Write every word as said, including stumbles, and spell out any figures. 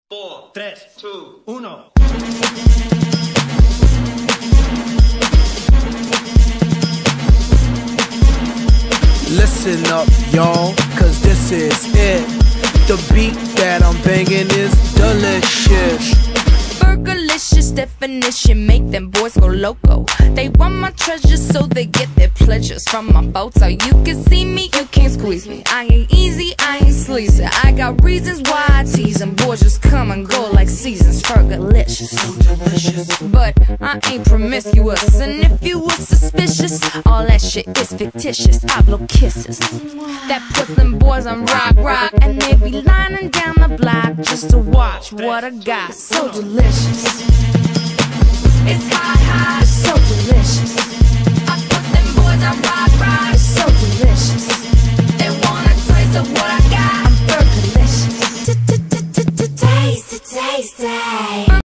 four, tres, two, uno. Listen up, y'all, cause this is it. The beat that I'm banging is delicious. Burgerlicious definition, make them boys go loco. They want my treasures so they get their pleasures from my photo. You can see me, you can't squeeze me. I ain't easy, I ain't sleazy. I got reasons why I tease them. Boys just come and go like seasons. Burgerlicious, so delicious. But I ain't promiscuous, and if you were suspicious, all that shit is fictitious. I blow kisses that puts them boys on rock, rock, and they be lining down the block just to watch what I got. So delicious. It's hot, hot, it's so delicious. I put them boys on rock, rock, it's so delicious. They want a taste of what I got. I'm burgerlicious. Taste it, taste it.